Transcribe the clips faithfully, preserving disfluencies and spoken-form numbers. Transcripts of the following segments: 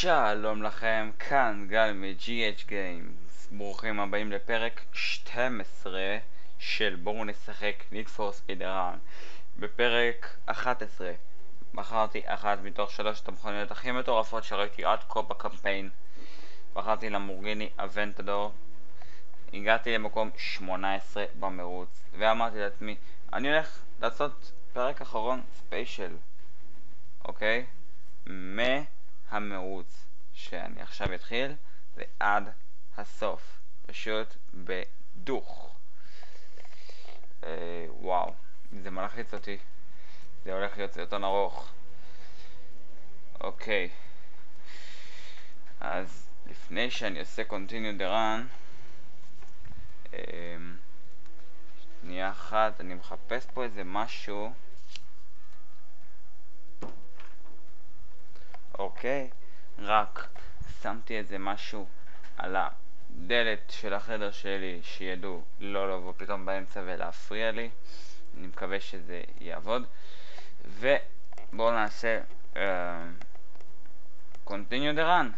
שלום לכם, כאן גל מ-ג'י אייץ' Games. ברוכים הבאים לפרק שתים עשרה של בואו נשחק Need for Speed Run. בפרק אחת עשרה בחרתי אחת מתוך שלושת המכוניות הכי מטורפות שראיתי עד כה בקמפיין. בחרתי למבורגיני אבנטדור. הגעתי למקום שמונה עשרה במרוץ ואמרתי לעצמי, אני הולך לעשות פרק אחרון ספיישל, אוקיי? מהמרוץ שאני עכשיו אתחיל ועד הסוף, פשוט בדוך. אה, וואו, זה מלחיץ אותי, זה הולך להיות סרטון ארוך. אוקיי, אז לפני שאני עושה continue the run, אה, שנייה אחת, אני מחפש פה איזה משהו. אוקיי, רק שמתי איזה משהו על הדלת של החדר שלי שידעו לא לבוא פתאום באמצע ולהפריע לי. אני מקווה שזה יעבוד, ובואו נעשה uh, continue the run.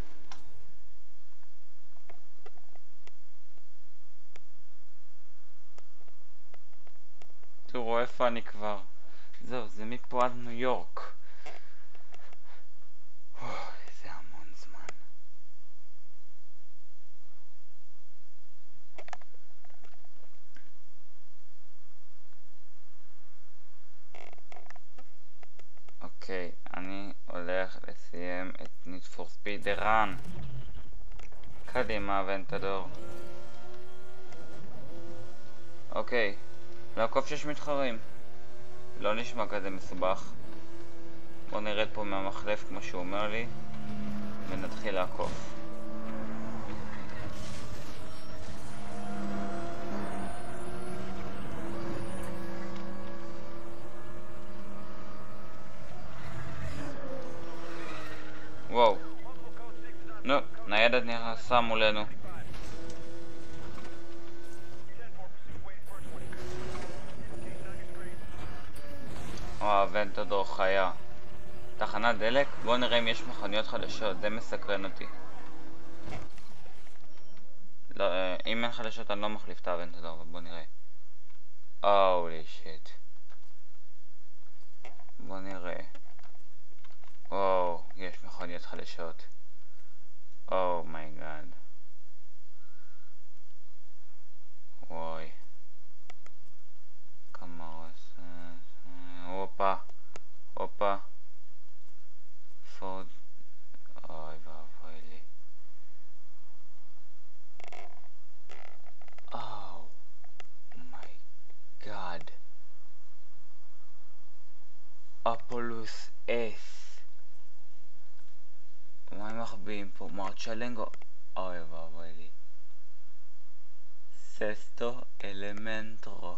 תראו איפה אני כבר. זהו, זה מפה עד ניו יורק. זה המון זמן. אוקיי, אני הולך לסיים את Need for Speed Run. קדימה אבנטדור. אוקיי, לעקוף שש מתחרים. לא נשמע כזה מסובך. בוא נרד פה מהמחלף כמו שהוא אומר לי ונתחיל לעקוף. וואו, נו, ניידת נכנסה מולנו. או, אבנטדור חיה. תחנת דלק? בואו נראה אם יש מכוניות חדשות, זה מסקרן אותי. לא, אם אין חדשות אני לא מחליף את האבנטדור, אבל בואו נראה. הולי שיט. בואו נראה. או, יש מכוניות חדשות. או מיי גאד. וואי. כמה עושה... הופה. הופה. פורד. אוי ואבוי לי. או מיי גאד. אפולוס אס. מה הם מחביאים פה? מרצ'לנגו. אוי ואבוי לי. ססטו אלמנטרו.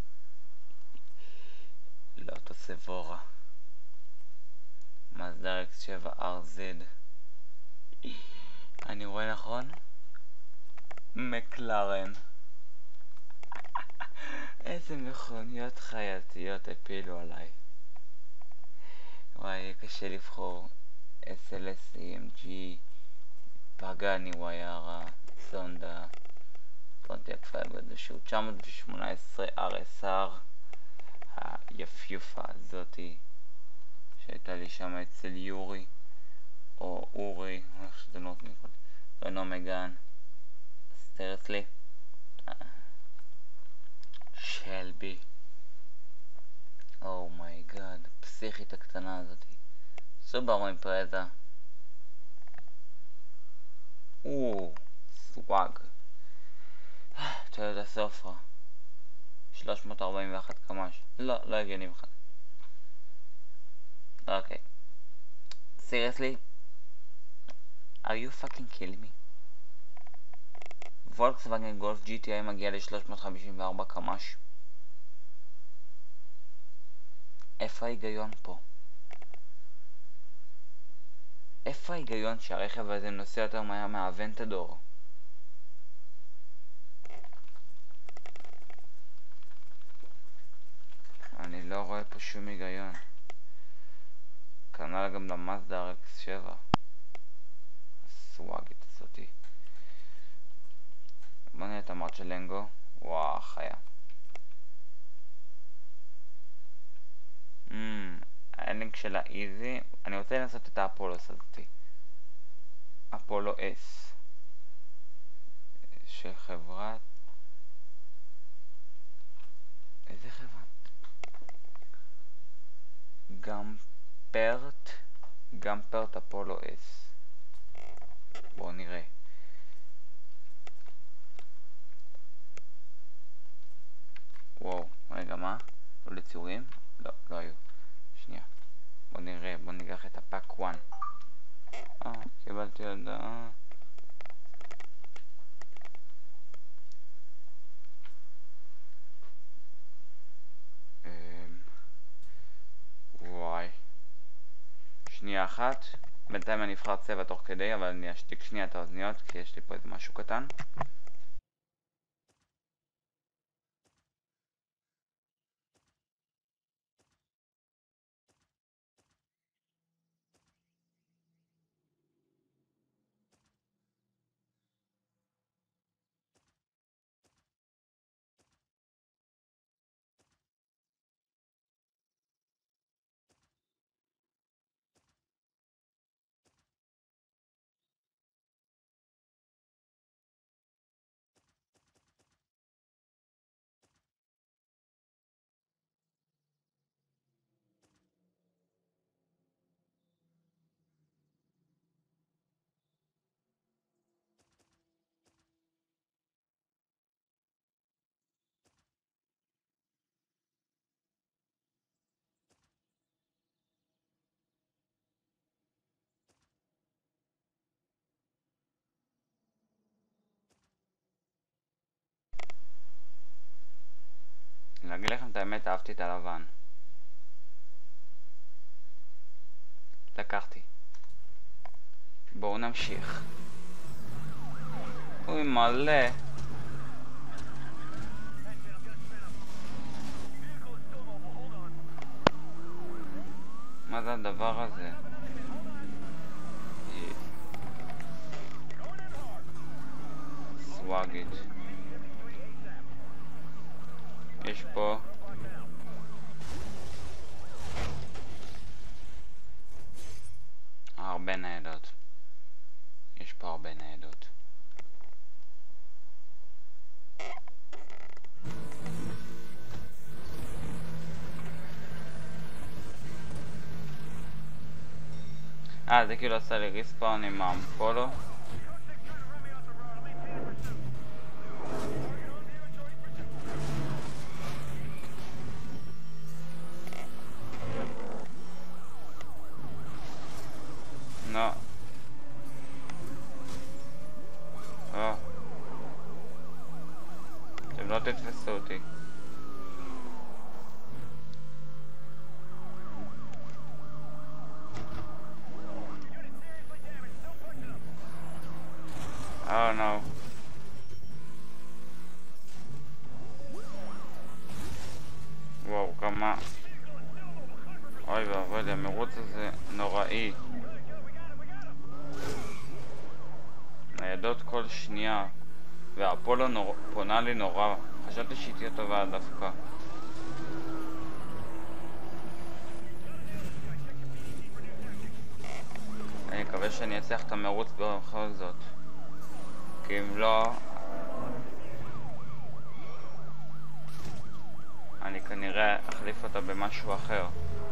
לוטו סבורה. מזדה אקס שבע אר זד. אני רואה נכון? מקלרן. איזה מכוניות חייתיות הפילו עליי. וואי, קשה לבחור. אס אל אס, אי אם ג'י, פגני ויירה, סונדה, פונטיאק פייברד, תשע מאות שמונה עשרה אר אס אר, היפיופה הזאתי שהייתה לי שם אצל יורי או אורי, איך שזה נותנים קודם, רנו מגן, סטרסלי, שלבי. או מיי גאד, פסיכית הקטנה הזאתי. סובארו אימפרזה. או, סוואג. טויוטה סופרה שלוש מאות ארבעים ואחת קמ"ש. לא, לא הגיוני בכלל. אוקיי. Seriously? Are you fucking killing me? וולקסווגן גולף ג'י טי איי מגיע ל-שלוש מאות חמישים וארבע קמ"ש. איפה ההיגיון פה? איפה ההיגיון שהרכב הזה נוסע יותר מהר מהאבנטדור? אני לא רואה פה שום היגיון. כנ"ל גם למאזדה אר אקס שבע. הסוואגית הזאתי. בוא נראה את המוד של לנגו. וואו, חיה. אממ, הלינק של האיזי. אני רוצה לנסות את האפולוס הזאתי. אפולו אס. של חברת... איזה חברה? גמפרט. גמפרט אפולו אס. בואו נראה. וואו, רגע, מה? לא לציורים? לא, לא היו. שנייה. בואו נראה, בואו ניקח את הפאק אחת. אה, קיבלתי הודעה. וואי. שנייה אחת. בינתיים אני אבחר צבע תוך כדי, אבל אני אשתיק שנייה את האוזניות, כי יש לי פה איזה משהו קטן. להגיד לכם את האמת, אהבתי את הלבן. לקחתי. בואו נמשיך. אוי, מלא. מה זה הדבר הזה? סוואגית. יש פה הרבה ניידות. יש פה הרבה ניידות. אה, זה כאילו עשה לי ריספאון עם האמפולו. לא. או. אתם לא תתפסו אותי. Oh no. וואו, כמה... אוי ואבוי, המרוץ הזה נוראי. ניידות כל שנייה. והאפולו נור... פונה לי נורא. חשבתי שהיא תהיה טובה דווקא. אני מקווה שאני אצליח את המרוץ בכל זאת. כי אם לא... אני כנראה אחליף אותה במשהו אחר.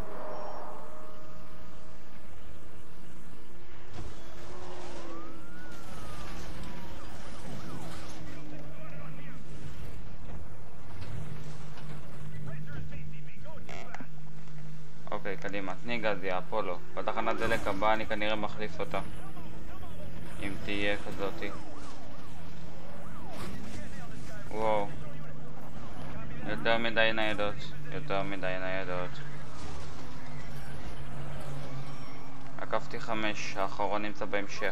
אוקיי, קדימה, תני גזי, אפולו. בתחנת דלק הבאה אני כנראה מחליף אותה. אם תהיה כזאתי. וואו. יותר מדי ניידות. יותר מדי ניידות. עקפתי חמש, האחרון נמצא בהמשך.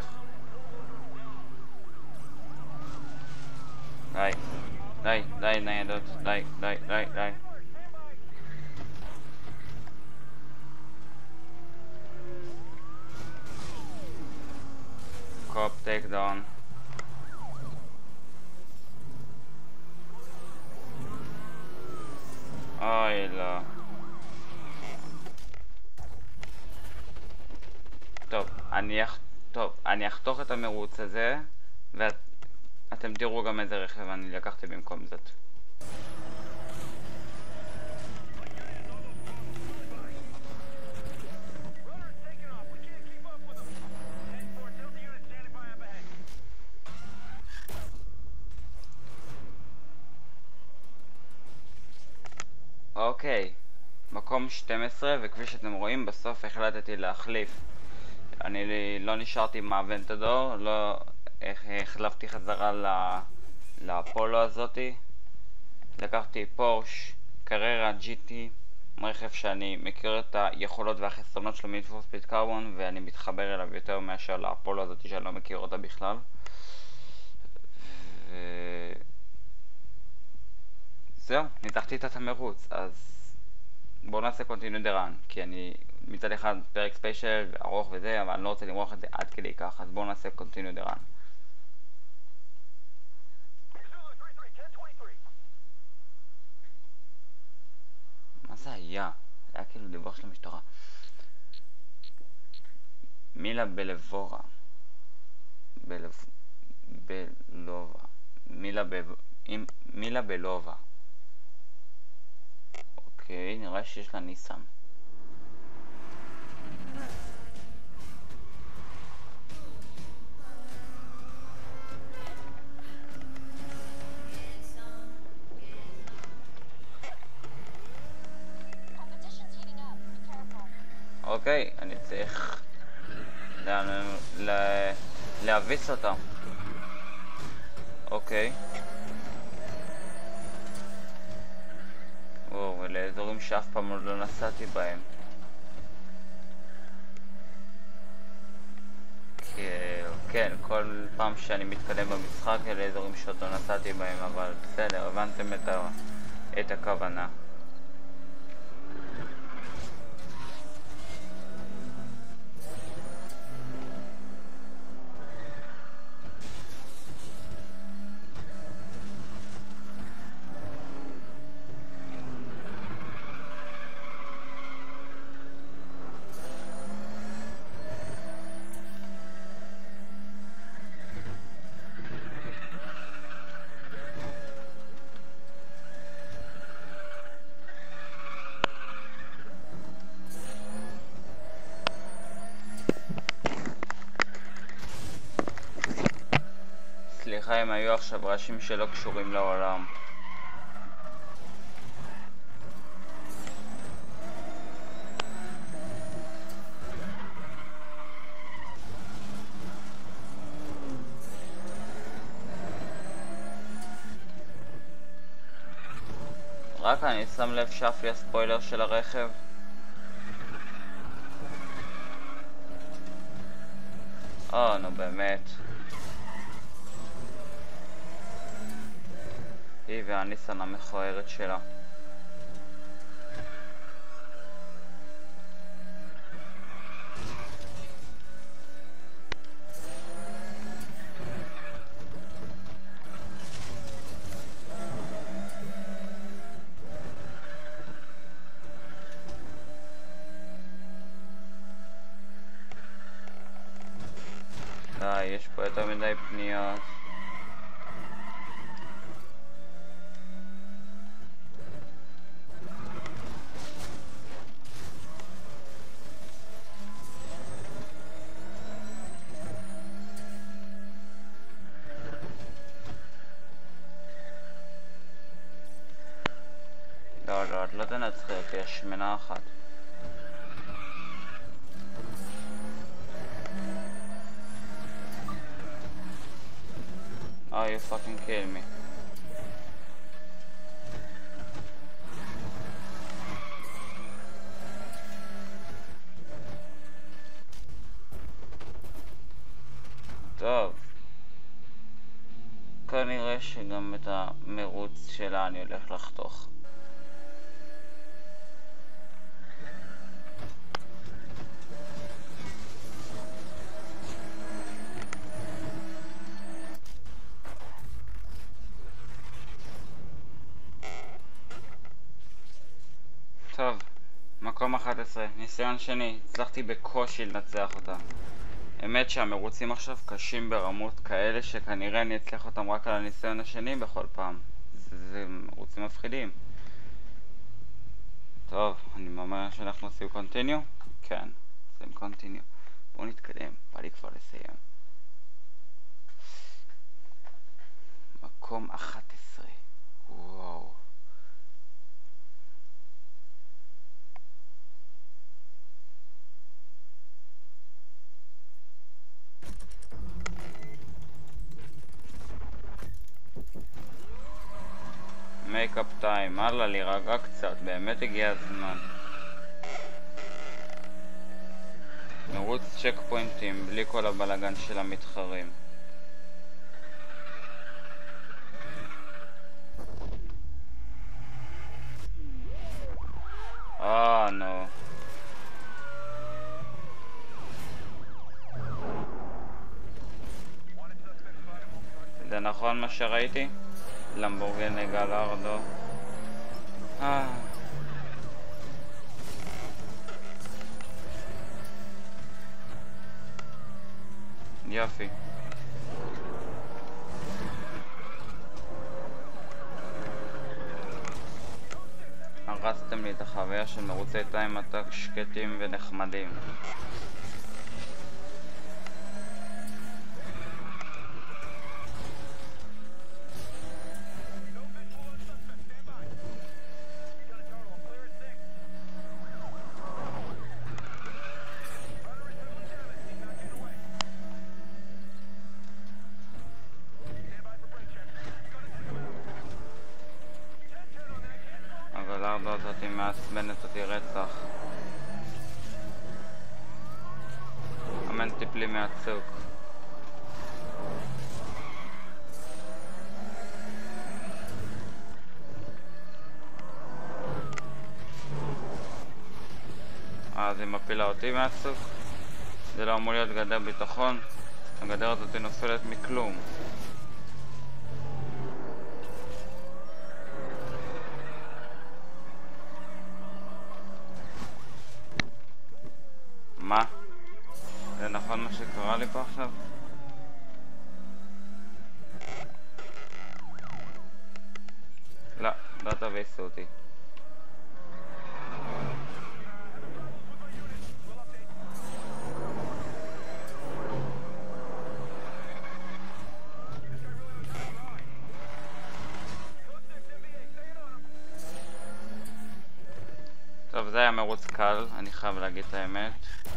די. די, די ניידות. די, די, די, די. קופטייל אני אחתוך את המרוץ הזה, ואתם תראו גם איזה רכב אני לקחתי במקום זאת. אוקיי, מקום שתים עשרה, וכפי שאתם רואים בסוף החלטתי להחליף. אני לא נשארתי עם האבנטדור, לא החלפתי חזרה לאפולו הזאתי. לקחתי פורש קררה ג'י טי, רכב שאני מכיר את היכולות והחסרונות שלו מ-Need for Speed Carbon, ואני מתחבר אליו יותר מאשר לאפולו הזאתי שאני לא מכיר אותה בכלל. ו... זהו, ניתחתי את המרוץ, אז בואו נעשה continue the run, כי אני מצד אחד פרק ספיישל ארוך וזה, אבל אני לא רוצה למרוח את זה עד כדי כך, אז בואו נעשה continue the run. מה זה היה? זה היה כאילו דיווח של המשטרה. מילה בלבורה. בלב... בלובה. מילה ב... מילה בלובה. אוקיי, נראה שיש לה ניסן. אוקיי, אני צריך להביס אותה. אוקיי. וואו, אלה אזורים שאף פעם עוד לא נסעתי בהם. כן, כל פעם שאני מתקדם במשחק אלה אזורים שעוד לא נסעתי בהם, אבל בסדר, הבנתם את, ה... את הכוונה. סליחה, הם היו עכשיו ראשים שלא קשורים לעולם. רק אני שם לב שאף לי הספוילר של הרכב. או, נו באמת. היא והניסן המכוערת שלה. די, יש פה יותר מדי פניות. לא, לא, את לא תנצחי אותי, יש שמנה אחת. Oh, you fucking kill me. טוב. כנראה שגם את המרוץ שלה אני הולך לחתוך. טוב, מקום אחת עשרה, ניסיון שני, הצלחתי בקושי לנצח אותה. האמת שהמרוצים עכשיו קשים ברמות כאלה שכנראה אני אצליח אותם רק על הניסיון השני בכל פעם. זה, זה מרוצים מפחידים. טוב, אני מאמר שאנחנו עושים קונטיניו? כן, עושים קונטיניו. בואו נתקדם, בא לי כבר לסיים. מקום אחת עשרה. וואו. מייקאפ טיים, הלאה להירגע קצת, באמת הגיע הזמן. מרוץ צ'ק פוינטים בלי כל הבלגן של המתחרים. אה, נו. זה נכון מה שראיתי? למבורגני גלארדו. אה. יופי. הרסתם לי את החוויה של מרוצי טיים עתק שקטים ונחמדים. הגלארדו הזאת היא מעצבנת אותי רצח. אמן טיפלי מהצוק. אה, אז היא מפילה אותי מהצוק? זה לא אמור להיות גדר ביטחון? הגדר הזאת היא נופלת מכלום. מה? זה נכון מה שקרה לי פה עכשיו? לא, לא תביסו אותי. טוב, זה היה מרוץ קל, אני חייב להגיד את האמת.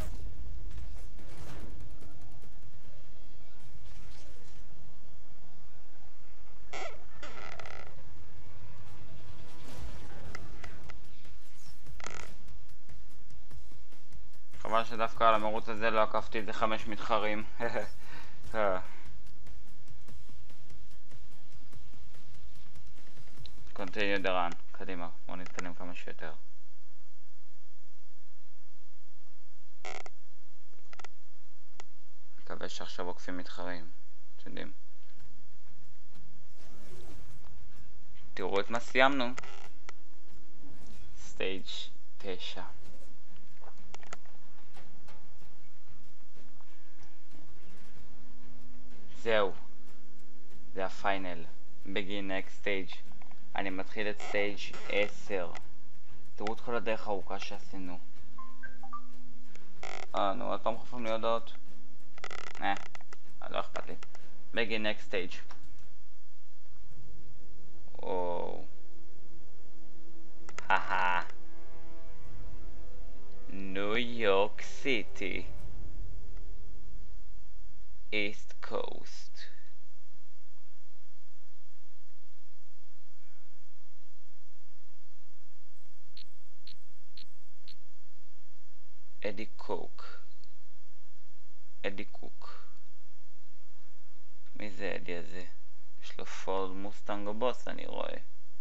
חבל שדווקא על המרוץ הזה לא עקפתי את זה חמש מתחרים. קונטיניו דרן, קדימה, בואו נתקדם כמה שיותר. מקווה שעכשיו עוקפים מתחרים, אתם יודעים. תראו את מה סיימנו. סטייג' תשע. זהו, זה הפיינל. begin next stage. אני מתחיל את סטייג' עשר. תראו את כל הדרך הארוכה שעשינו. אה, נו, עוד פעם חופים לי הודעות. אה, לא אכפת לי. begin next stage. וואו. האה. ניו יורק סיטי. East Coast. אדי קוק. אדי קוק. מי זה אדי הזה? יש לו פורד מוסטנג או בוס, אני רואה.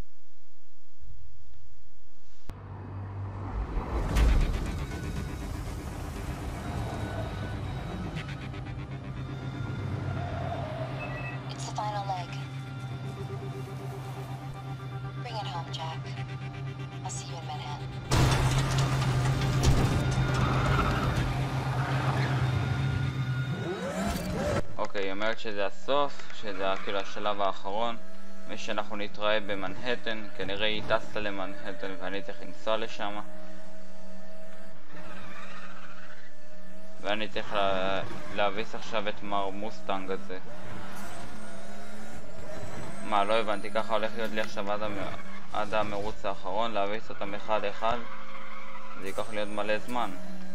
It's the final leg. Bring it home, Jack. I'll see you in Manhattan. אומרת שזה הסוף, שזה כאילו השלב האחרון, ושאנחנו נתראה במנהטן. כנראה היא טסה למנהטן ואני צריך לנסוע לשם, ואני צריך לה... להביס עכשיו את מר מוסטנג הזה. מה, לא הבנתי, ככה הולך להיות לי עכשיו עד, המ... עד המרוץ האחרון, להביס אותם אחד אחד? זה ייקח לי עוד מלא זמן.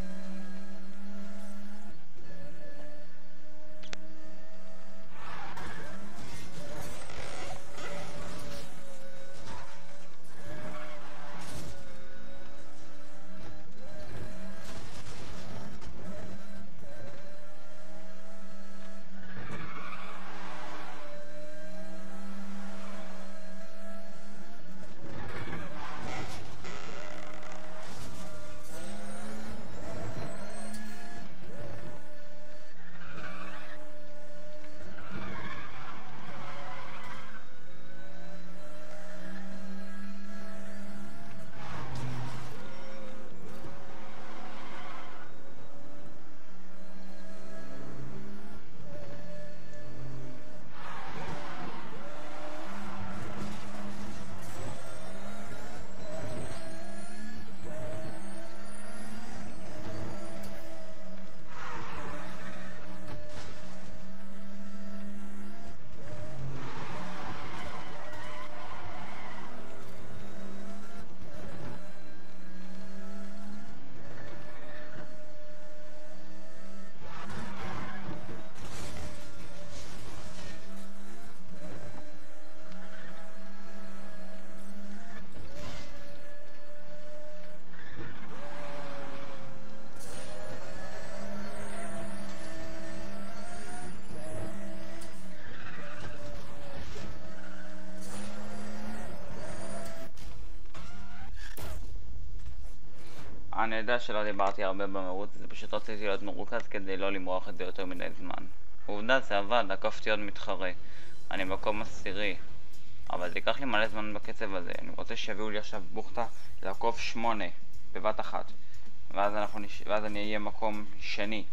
אני יודע שלא דיברתי הרבה במרוץ, זה פשוט רציתי להיות מרוכז כדי לא למרוח את זה יותר מדי זמן. עובדה, זה עבד, עקפתי עוד מתחרה. אני במקום עשירי, אבל זה ייקח לי מלא זמן בקצב הזה. אני רוצה שיביאו לי עכשיו בוכתה לעקוף שמונה בבת אחת, ואז, אנחנו נש... ואז אני אהיה מקום שני.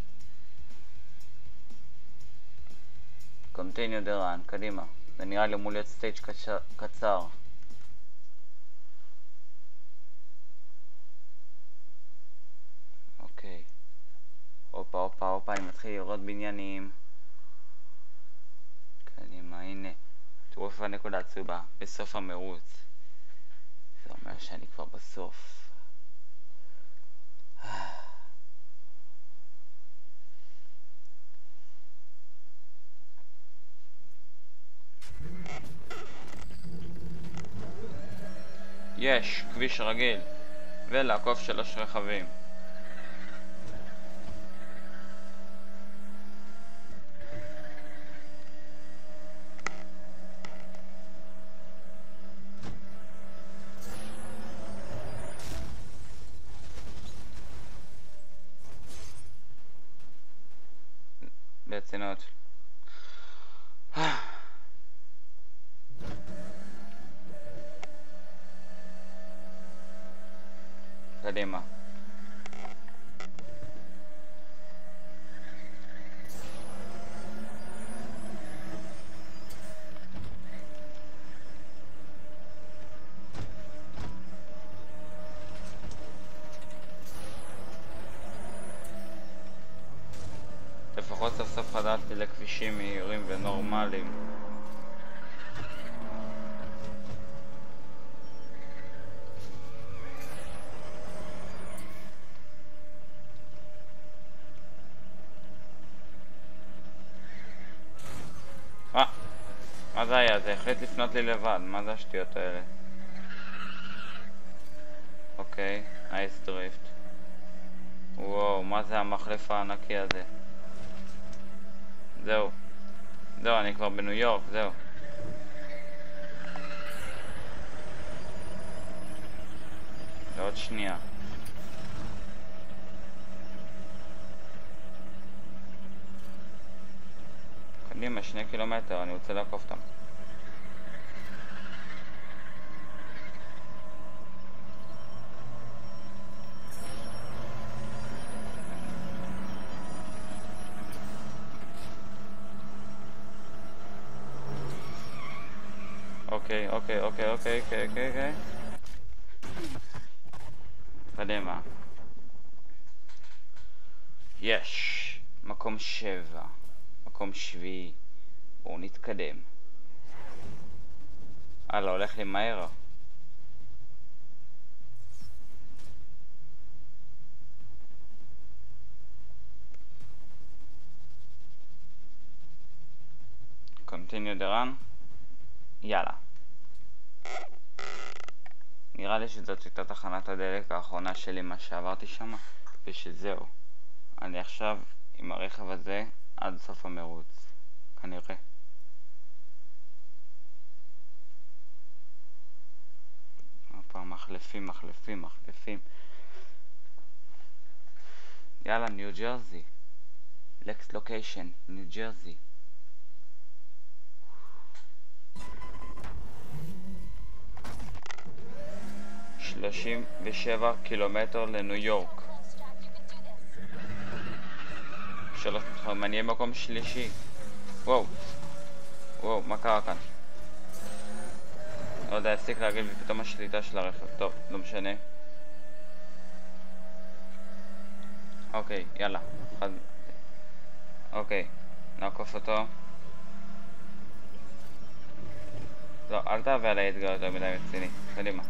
Continue the run, קדימה. זה נראה לי אמור להיות סטייג' קצר, קצר. אוקיי. הופה הופה הופה, אני מתחיל לראות בניינים. קדימה, הנה. תראו איפה הנקודה עצובה, בסוף המרוץ. זה אומר שאני כבר בסוף. יש, כביש רגיל, ולעקוף שלוש רכבים. ברצינות. קדימה. לפחות סוף סוף חדלתי לכבישים מהירים ונורמליים. אה, מה זה היה? זה החליט לפנות לי לבד, מה זה השטויות האלה? אוקיי, אייס דריפט. וואו, מה זה המחלף הענקי הזה? זהו. זהו, אני כבר בניו יורק, זהו. עוד שנייה. קדימה, שני קילומטר, אני רוצה לעקוף אותם. אוקיי, אוקיי, אוקיי, אוקיי, אוקיי, אוקיי, אוקיי. קדימה. יש. מקום שבע. מקום שביעי. בואו נתקדם. הלאה, הולך לי מהר. continue the run. יאללה. נראה לי שזאת הייתה תחנת הדלק האחרונה שלי מה שעברתי שם, ושזהו. אני עכשיו עם הרכב הזה עד סוף המרוץ. כנראה. הפעם מחלפים, מחלפים, מחלפים. יאללה, ניו ג'רזי. לקס לוקיישן, ניו ג'רזי. שלושים ושבע קילומטר לניו יורק. שלוש מתחום, אני אהיה מקום שלישי. וואו. וואו, מה קרה כאן? לא יודע, הפסיק להגיד בפתאום השליטה של הרכב. טוב, לא משנה. אוקיי, יאללה. אחד... אוקיי, נעקוף אותו. לא, אל תעבה עליי אתגר יותר מדי רציני. קדימה.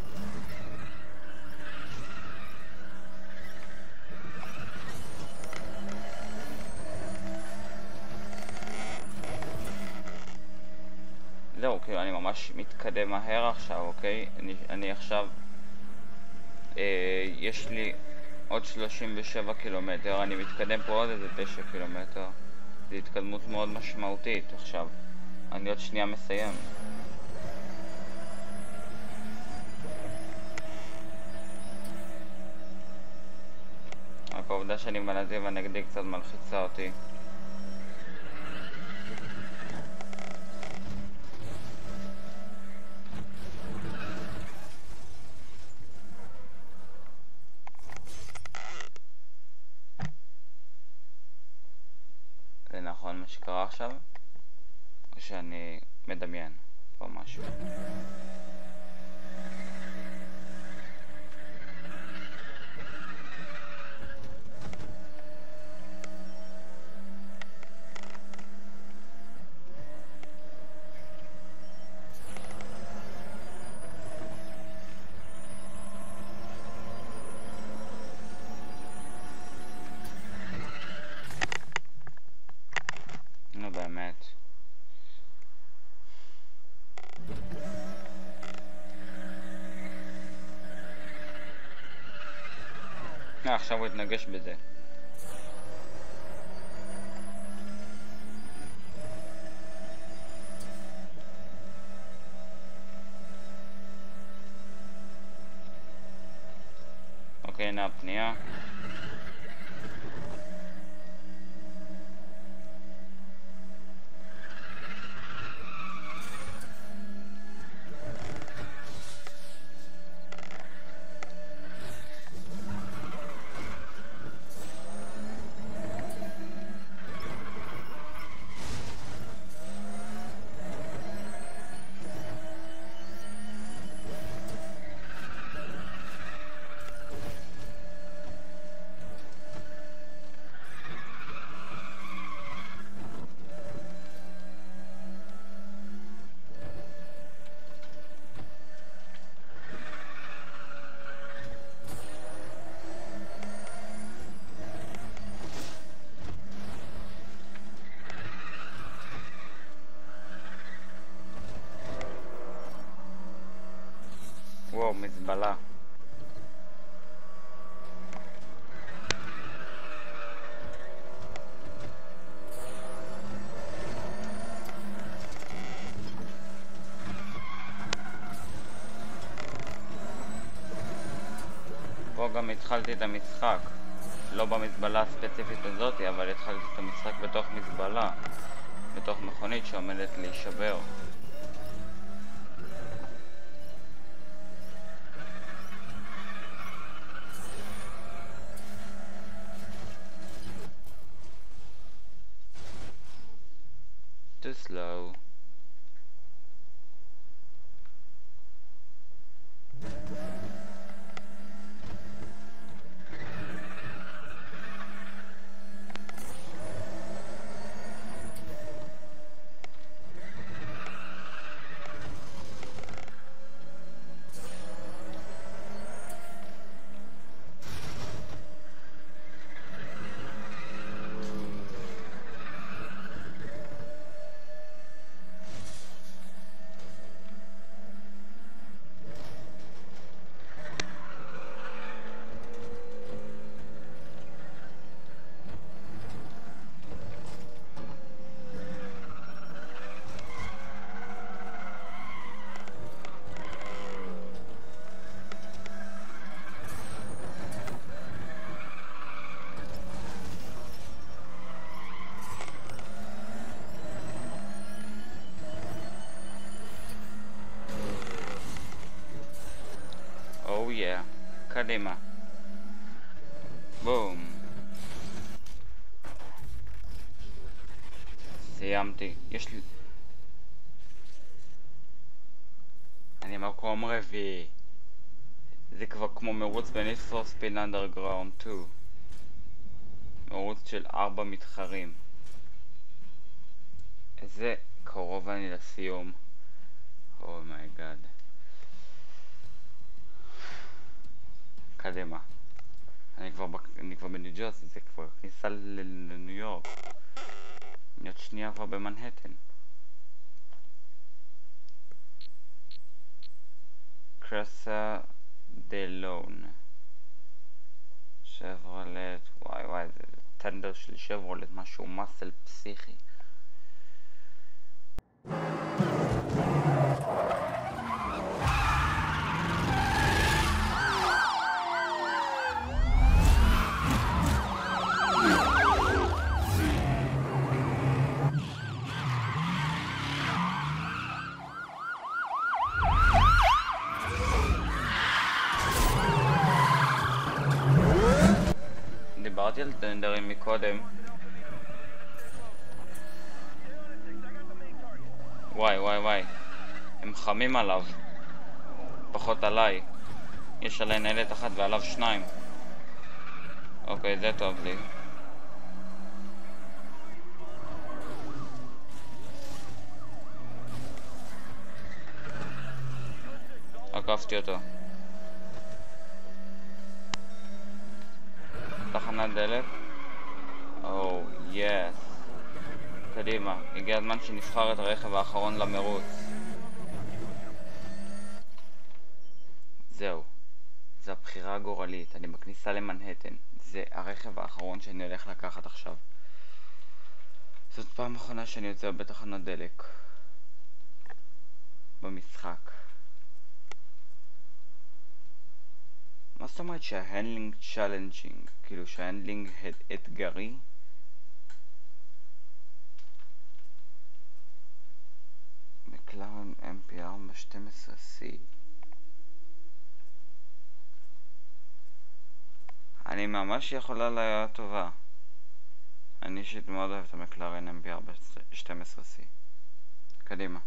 זהו, כאילו אני ממש מתקדם מהר עכשיו, אוקיי? אני, אני עכשיו... אה, יש לי עוד שלושים ושבע קילומטר, אני מתקדם פה עוד איזה תשע קילומטר. זו התקדמות מאוד משמעותית עכשיו. אני עוד שנייה מסיים. רק העובדה שאני בנתיב הנגדי קצת מלחיצה אותי. זה נכון מה שקרה עכשיו? או שאני מדמיין פה משהו? נו באמת. אה, עכשיו הוא התנגש בזה. אוקיי, הנה הפנייה. וואו, מזבלה. פה גם התחלתי את המשחק. לא במזבלה הספציפית הזאת, אבל התחלתי את המשחק בתוך מזבלה. בתוך מכונית שעומדת להישבר. Too slow. קדימה. בום. סיימתי. יש לי... אני מקום רביעי. זה כבר כמו מרוץ ב-Need for Speed Underground שתיים. מרוץ של ארבע מתחרים. איזה קרוב אני לסיום. אומייגאד. קדימה. אני כבר, אני כבר בניו ג'רסי, זה כבר כניסה לניו יורק. אני עוד שנייה כבר במנהטן. קרסה דלון. שברולט, וואי וואי, זה טנדר של שברולט, משהו מסל פסיכי. דיברתי על טנדרים מקודם. וואי וואי וואי, הם חמים עליו, פחות עליי. יש עליי ניילת אחת ועליו שניים. אוקיי, זה טוב לי. עקפתי אותו. תחנת דלק. או, יס. קדימה, הגיע הזמן שנבחר את הרכב האחרון למרוץ. זהו. זו הבחירה הגורלית. אני בכניסה למנהטן. זה הרכב האחרון שאני הולך לקחת עכשיו. זאת פעם אחרונה שאני יוצא בתחנת דלק. במשחק. מה זאת אומרת שההנדלינג צ'אלנג'ינג? כאילו שההנדלינג אתגרי? מקלרן אם פי ארבע שתים עשרה סי. אני ממש יכולה להיות טובה. אני אישית מאוד אוהב את המקלרן אם פי ארבע שתים עשרה סי. קדימה.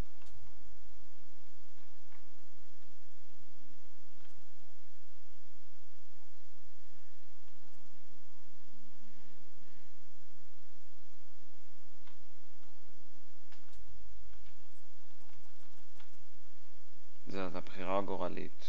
זאת הבחירה הגורלית.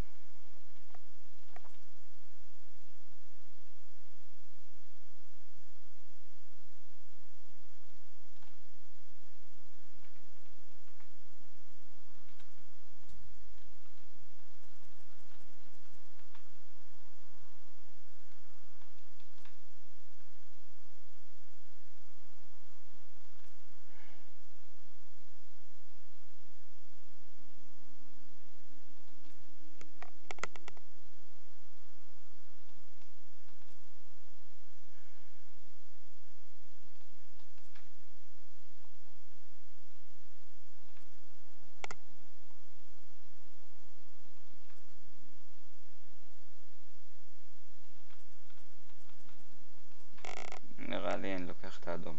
נראה לי אני לוקח את האדום.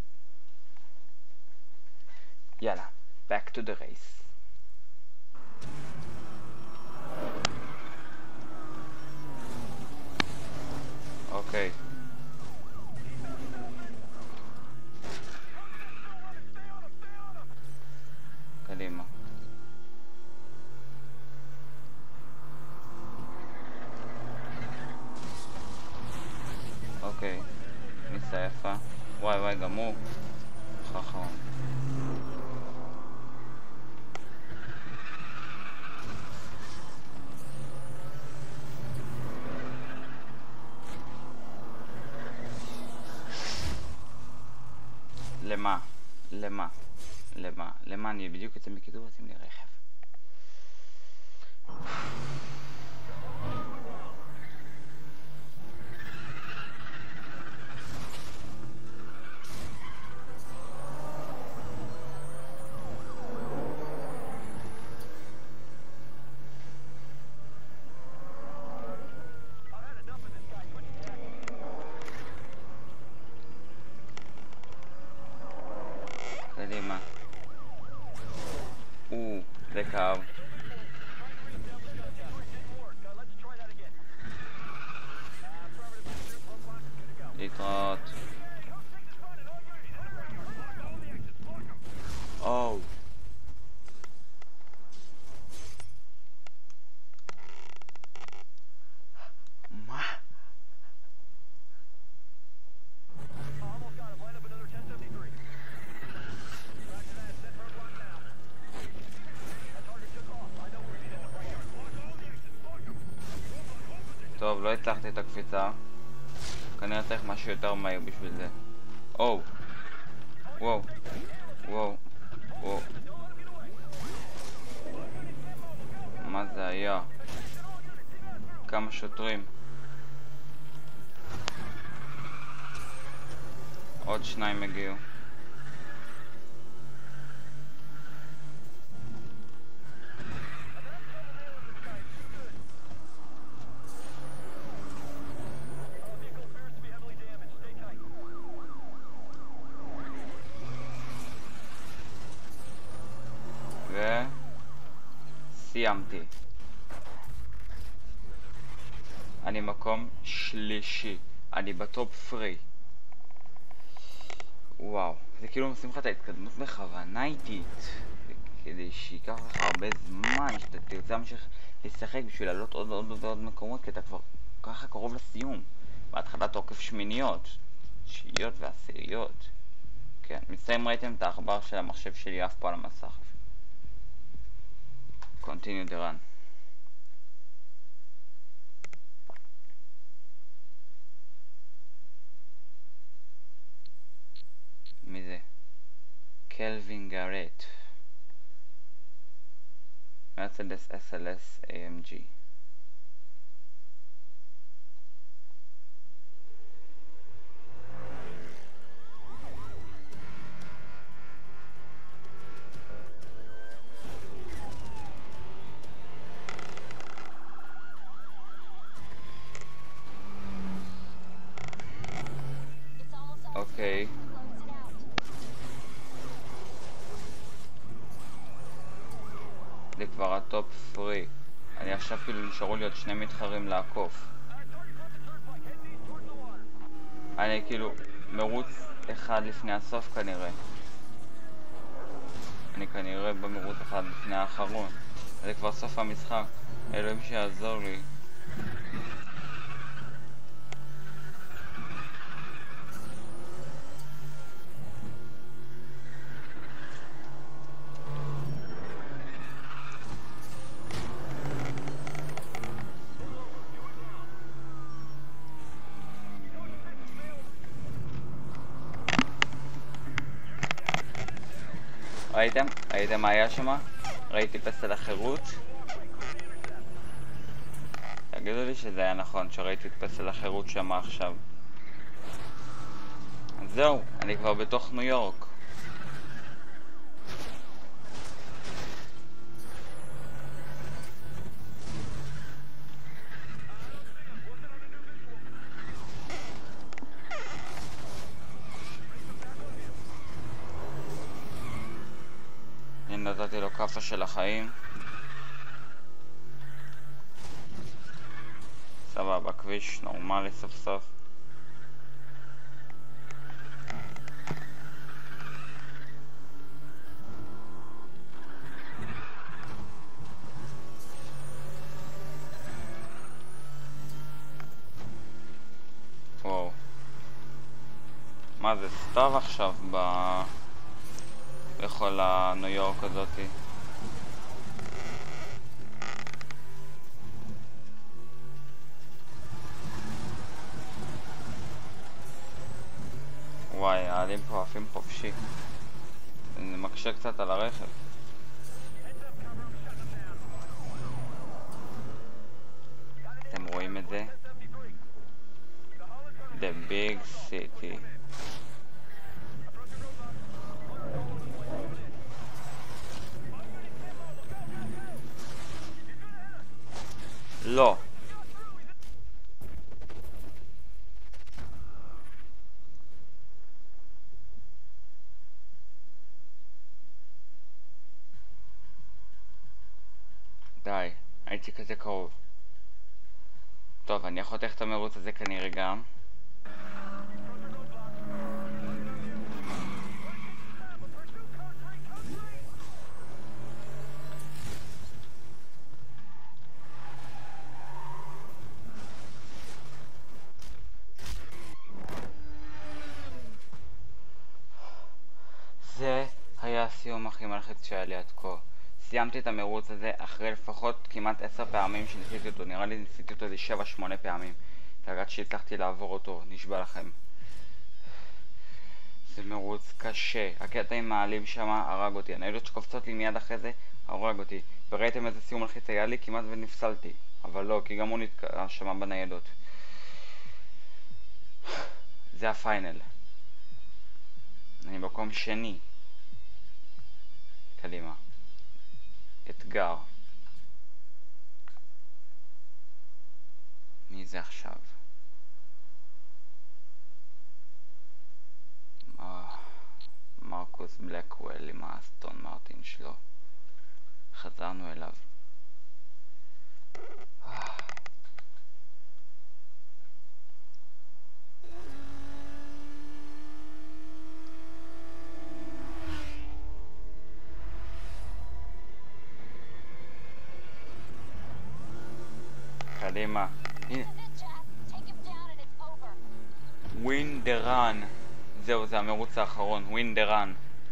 יאללה, back to the race. אוקיי. קדימה. אוקיי. כניסה יפה. וואי וואי, גם הוא חכם. למה? למה? למה? למה אני בדיוק יוצא מקידור ועושים לי רכב? זה כאב. להתראות. אוו. מה? טוב, לא הצלחתי את הקפיצה. כנראה צריך משהו יותר מהיר בשביל זה. אוו. וואו. וואו. וואו. מה זה היה? כמה שוטרים. עוד שניים הגיעו. וסיימתי. אני מקום שלישי. אני בטופ פרי. וואו, זה כאילו עושים לך את ההתקדמות בכוונה איטית, כדי שייקח לך הרבה זמן שאתה תרצה להמשיך לשחק בשביל לעלות עוד ועוד ועוד מקומות, כי אתה כבר ככה קרוב לסיום. בהתחלה תוקף שמיניות, תשיעיות ועשיריות. כן, מצטערים ראיתם את העכבר של המחשב שלי אף פה על המסך. Continue the run. מי זה? קלווין גארט. מרצדס אס אל אס איי אם ג'י. אוקיי. זה כבר הטופ פרי. אני עכשיו כאילו נשארו לי עוד שני מתחרים לעקוף. אני כאילו מרוץ אחד לפני הסוף כנראה. אני כנראה במרוץ אחד לפני האחרון. זה כבר סוף המשחק. אלוהים שיעזור לי. ראיתם? ראיתם מה היה שמה? ראיתי פסל החירות? תגידו לי שזה היה נכון שראיתי את פסל החירות שמה עכשיו. אז זהו, אני כבר בתוך ניו יורק. נתתי לו קפה של החיים. סבבה, כביש נורמלי סוף סוף. וואו, מה זה סתיו עכשיו ב... בכל הניו יורק הזאתי. וואי, העלים פה עפים חופשי. זה מקשה קצת על הרכב. אתם רואים את זה? The big city. לא. די, הייתי כזה קרוב. טוב, אני חותך את המרוץ הזה כנראה גם. זה היה הסיום הכי מלחיץ שהיה לי עד כה. סיימתי את המרוץ הזה אחרי לפחות כמעט עשר פעמים שניסיתי אותו. נראה לי ניסיתי אותו איזה שבע שמונה פעמים. ועד שהצלחתי לעבור אותו, נשבע לכם. זה מרוץ קשה. הקטע עם מעלים שם הרג אותי. הניידות שקופצות לי מיד אחרי זה הרג אותי. וראיתם איזה סיום מלחיץ היה לי? כמעט ונפסלתי. אבל לא, כי גם הוא נתקע שם בניידות. זה הפיינל. אני במקום שני. קדימה. אתגר. מי זה עכשיו? מרקוס בלקוול עם האסטון מרטין שלו. חזרנו אליו. קדימה. הנה. win the run. זהו, זה המרוץ האחרון. win the run.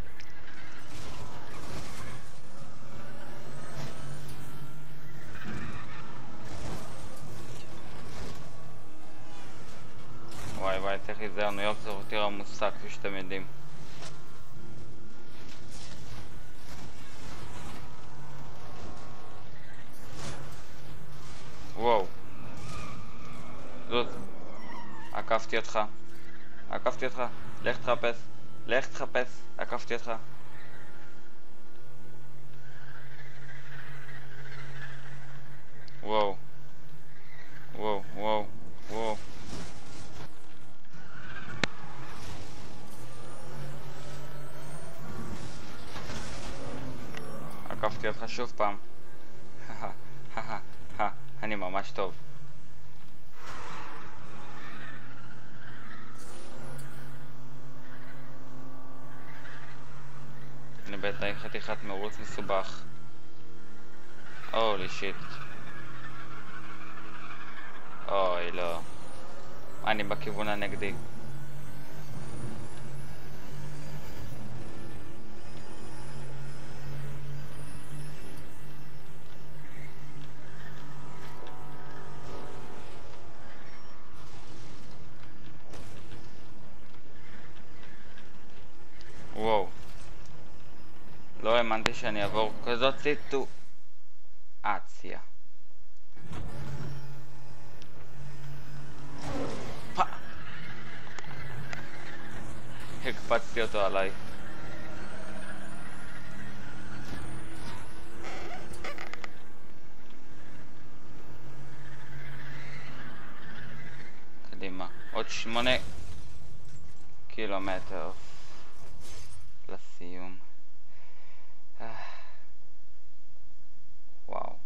וואי וואי, צריך להיזהר, ניו יורק זה יותר המושג, כפי שאתם יודעים. וואו. זאת. עקפתי אותך. עקפתי אותך. לך תחפש. לך תחפש. עקפתי אותך. וואו. וואו, וואו, וואו. עקפתי אותך שוב פעם. אני ממש טוב. אני בטח חתיכת מרוץ מסובך. הולי שיט. אוי לא. אני בכיוון הנגדי. וואו. לא האמנתי שאני אעבור כזאת סיטואציה. הקפצתי אותו עליי. קדימה. עוד שמונה קילומטר לסיום. וואו.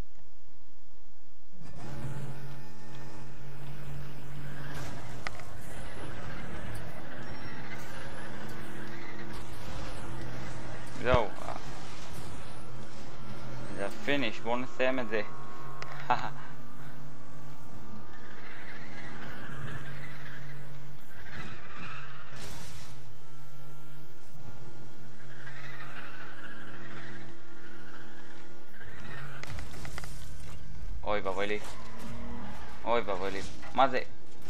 זהו. זה הפיניש, בואו נסיים את זה. אוי ואבוי לי. אוי ואבוי לי. מה זה?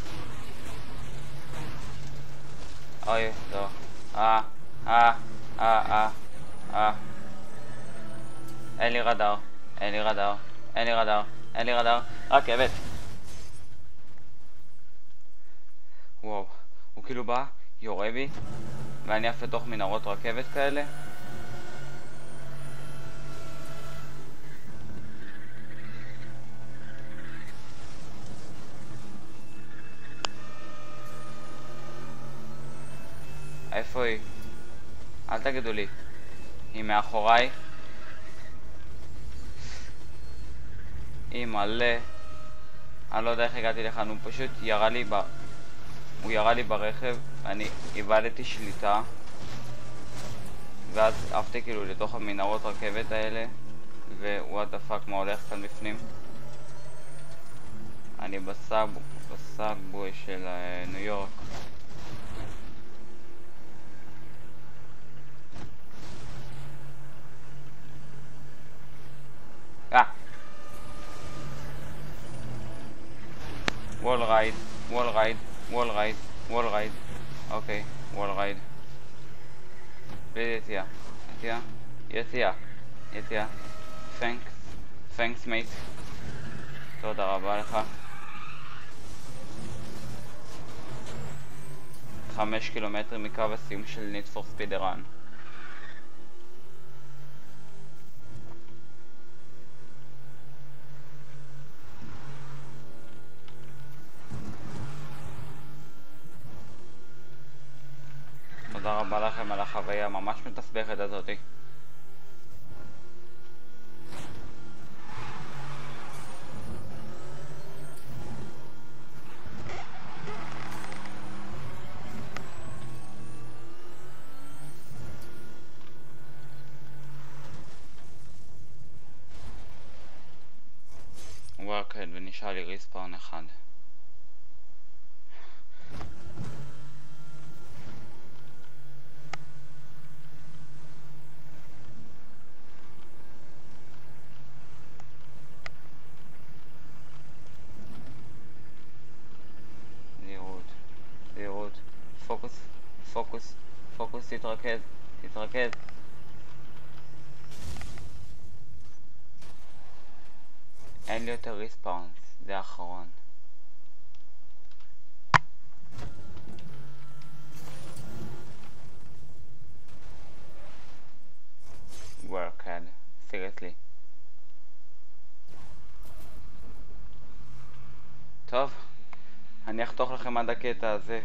אוי, לא. אה, אה, אה, אה, אה. אין לי רדאר. אין לי רדאר. אין לי רדאר. אין לי רדאר. רכבת. וואו. הוא כאילו בא, יורה בי, ואני עף לתוך מנהרות רכבת כאלה. איפה היא? אל תגידו לי. היא מאחוריי. היא מלא. אני לא יודע איך הגעתי לכאן, הוא פשוט ירה לי ב... הוא ירה לי ברכב, אני איבדתי שליטה ואז עפתי כאילו לתוך המנהרות רכבת האלה ווואט דה פאק, מה הולך כאן בפנים? אני בסאב... בסאבווי של uh, ניו יורק. אה! וול רייד, וול רייד, וול רייד, וול רייד. אוקיי, וול רייד. בלי יציאה, יציאה, יציאה, יציאה. תhanks, thanks mate. תודה רבה לך. חמש קילומטרים מקו הסיום של Need for Speed Run. תודה רבה לכם על החוויה ממש מתסבכת הזאתי. וורקד ונשאר לי ריספאון אחד. זהירות, זהירות, פוקוס, פוקוס, פוקוס, תתרכז, תתרכז. אין לי יותר ריספאונס, זה האחרון. וורקד, סיריוסלי. טוב, אני אחתוך לכם עד הקטע הזה.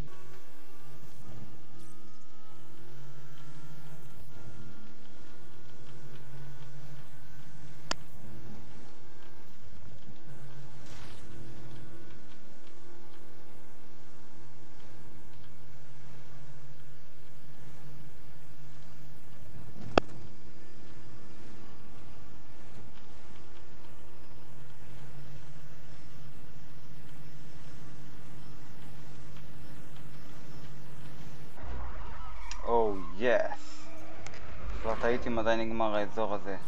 או יס, כבר טעיתי מתי נגמר האזור הזה.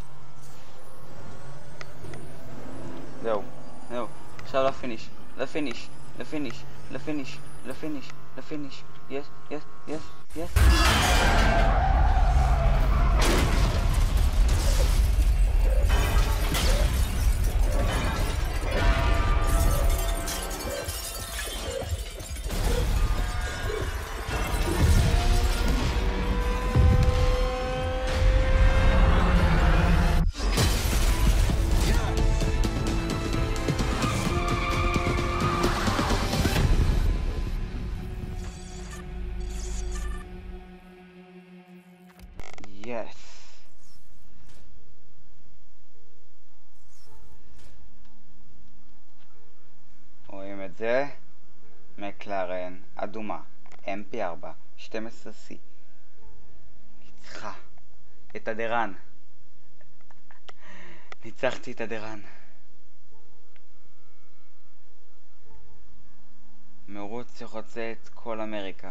זהו, זהו, עכשיו לפיניש, לפיניש, לפיניש, לפיניש, לפיניש, לפיניש, יס, יס, יס, יס. יס. רואים את זה? מקלרן אדומה אם פי ארבע שתים עשרה סי ניצחה את הדרן. ניצחתי את הדרן. מרוץ שחוצה את כל אמריקה.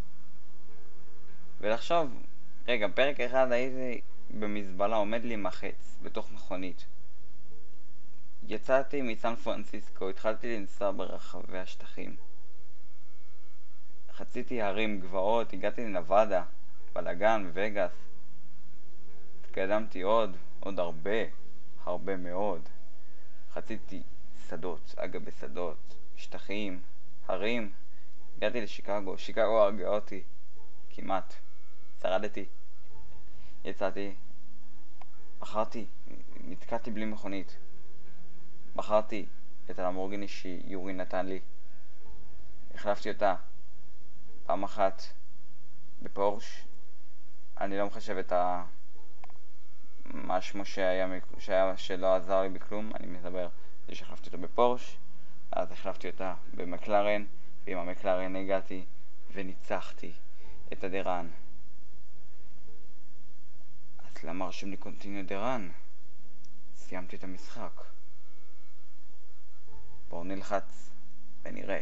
ולחשוב, רגע, פרק אחד הייתי במזבלה עומד לי מחץ בתוך מכונית. יצאתי מסן פרנסיסקו, התחלתי לנסוע ברחבי השטחים. חציתי הרים, גבעות, הגעתי לנבדה, בלגן, וגאס. התקדמתי עוד, עוד הרבה, הרבה מאוד. חציתי שדות, אגב בשדות, שטחים, הרים. הגעתי לשיקגו, שיקגו הרגעה אותי, כמעט. שרדתי. יצאתי, בחרתי, נתקעתי בלי מכונית. בחרתי את הלמבורגיני שיורי נתן לי. החלפתי אותה פעם אחת בפורש. אני לא מחשב את משהו שהיה, שהיה שלא עזר לי בכלום, אני מדבר, זה שהחלפתי אותו בפורש, אז החלפתי אותה במקלרן, ועם המקלרן הגעתי וניצחתי את הדרן. אז למה רשום לי קונטיניו דרן? סיימתי את המשחק. בואו נלחץ ונראה.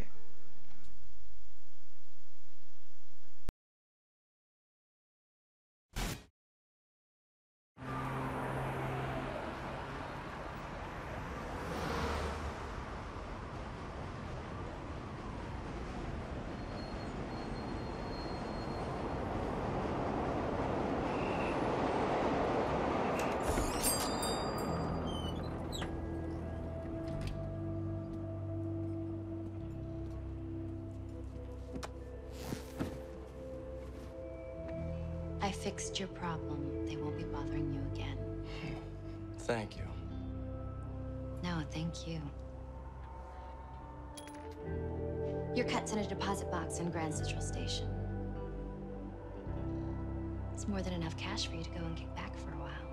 I fixed your problem. They won't be bothering you again. Thank you. No, thank you. Your cut's in a deposit box in Grand Central Station. It's more than enough cash for you to go and kick back for a while.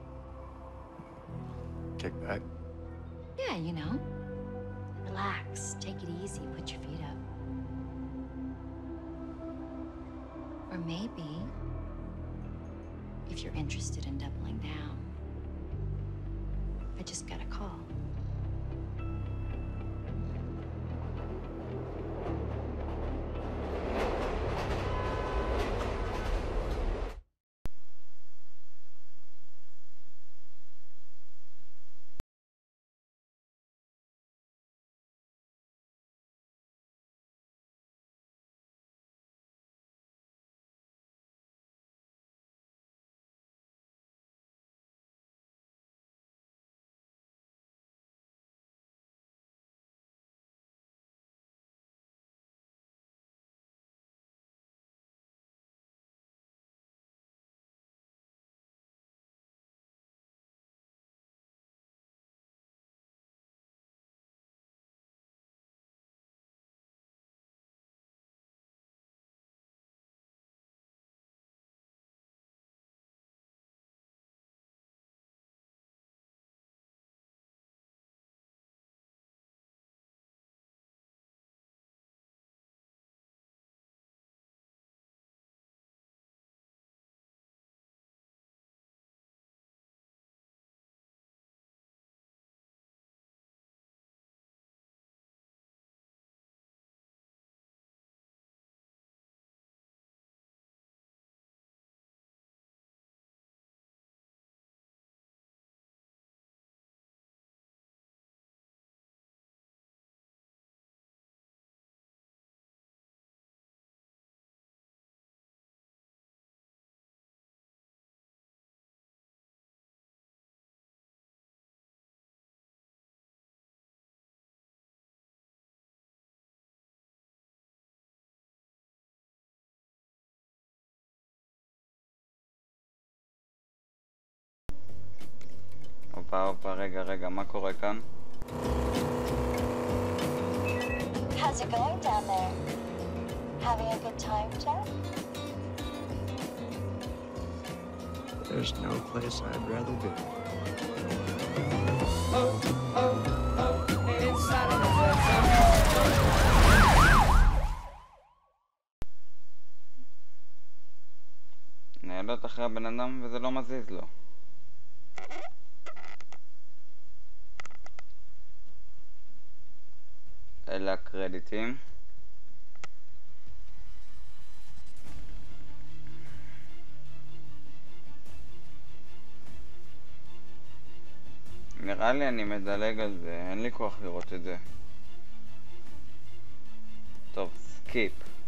Kick back? Yeah, you know. Relax, take it easy, put your feet up. Or maybe, if you're interested in doubling down, I just got a call. הופה הופה, רגע רגע, מה קורה כאן? How's it going down there? Having a good time, Jack? There's no place I'd rather be. נעלות אחרי הבן אדם וזה לא מזיז לו. אלה הקרדיטים. נראה לי אני מדלג על זה, אין לי כוח לראות את זה. טוב, סקיפ.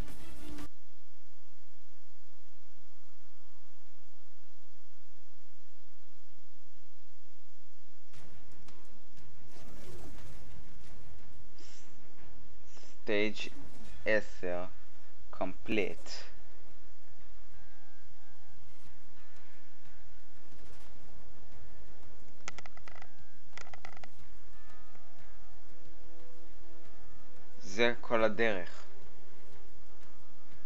סטייג' עשר complete. זה כל הדרך.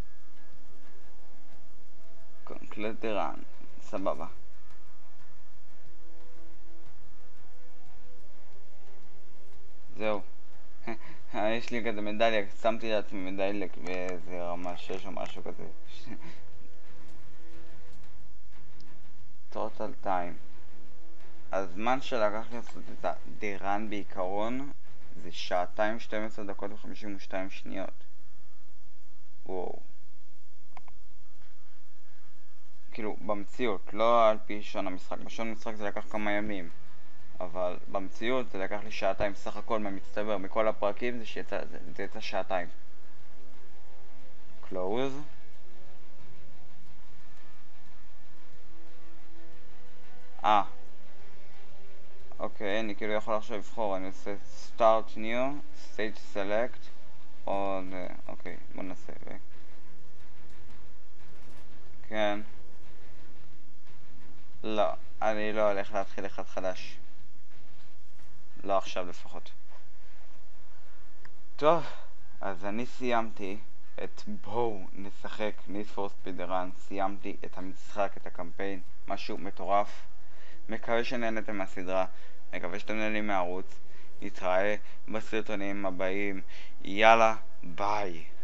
קונקלט דרן, סבבה. זהו. יש לי כזה מדליה, שמתי לעצמי מדליה באיזה רמה שש או משהו כזה. total time. הזמן שלקח לי לעשות את הדירן בעיקרון זה שעתיים, שתים עשרה דקות ו-חמישים ושתיים שניות. וואו. כאילו, במציאות, לא על פי שעון המשחק. בשעון המשחק זה לקח כמה ימים. אבל במציאות זה לקח לי שעתיים סך הכל מהמצטבר מכל הפרקים, זה שיצא, זה, זה יצא שעתיים. close. אה. אוקיי, אני כאילו יכול עכשיו לבחור, אני עושה start new, stage select, או... אוקיי, בוא נעשה. ו... כן. לא, אני לא הולך להתחיל אחד חדש. לא עכשיו לפחות. טוב, אז אני סיימתי את בואו נשחק Need for Speed Run. סיימתי את המשחק, את הקמפיין, משהו מטורף. מקווה שנהנתם מהסדרה, מקווה שאתם נהנים מהערוץ. נתראה בסרטונים הבאים. יאללה, ביי.